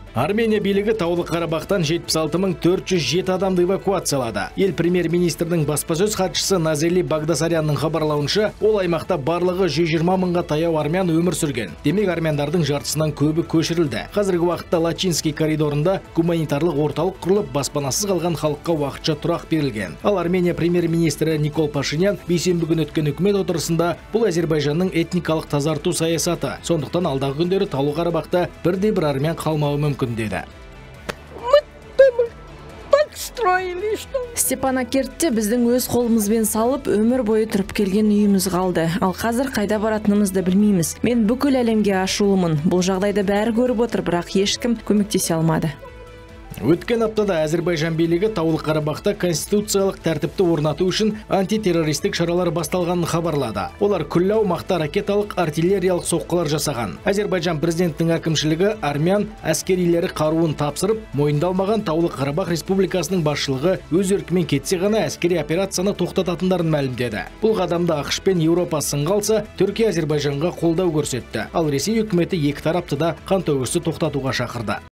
Армения билігі Таулы Қарабақтан 76.407 адамды эвакуациялады. Ел премьер-министрдің баспасөз хатшысы Назели Багдасарянның хабарлауынша, ол аймақта барлығы 120 мыңға таяу армян өмір сүрген. Демек, армяндардың жартысынан көбі көшірілді. Қазіргі уақытта Лачинский коридорында гуманитарлық орталық құрылып, баспанасыз қалған халыққа уақытша тұрақ берілген. Ал Армения премьер-министрі Никол Пашинян бейсенбі күні өткен үкімет отырысында бұл Әзербайжанның этникалық тазарту саясаты. Сондықтан алдағы күндері Таулы Қарабақта бірде-бір армян қалмауы мүмкін деді. Степанакертте біздің өз қолымызбен салып, өмір бойы тұрып келген үйіміз қалды. Ал қазір қайда баратынымызды білмейміз. Мен бүкіл әлемге ашулымын. Бұл жағдайды бәрі көріп отыр, бірақ ешкім көмектесе алмады. Өткен аптада Әзербайжан билігі Таулы Қарабақта конституциялық тәртіпті орнату үшін антитеррористік шаралар басталғанын хабарлады. Олар күллі аумақта ракеталық артиллериялық соққылар жасаған. Әзербайжан президентінің әкімшілігі армян әскерилері қаруын тапсырып, мойындалмаған Таулы Қарабақ республикасының басшылығы өз еркімен кетсе ғана әскери операцияны тоқтататындарын мәлімдеді. Бұл қадамды ақш пен Еуропа сынға алса, Түркия Әзербайжанға қолдау көрсетті. Ал Ресей үкіметі екі тарапты да қантөгісті тоқтатуға шақырды.